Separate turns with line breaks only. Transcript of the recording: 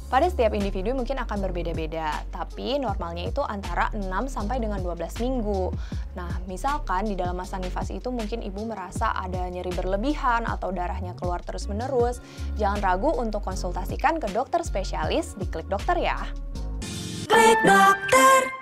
Pada setiap individu mungkin akan berbeda-beda, tapi normalnya itu antara 6 sampai dengan 12 minggu. Nah, misalkan di dalam masa nifas itu mungkin ibu merasa ada nyeri berlebihan atau darahnya keluar terus-menerus, jangan ragu untuk konsultasikan ke dokter spesialis di KlikDokter ya.
KlikDokter.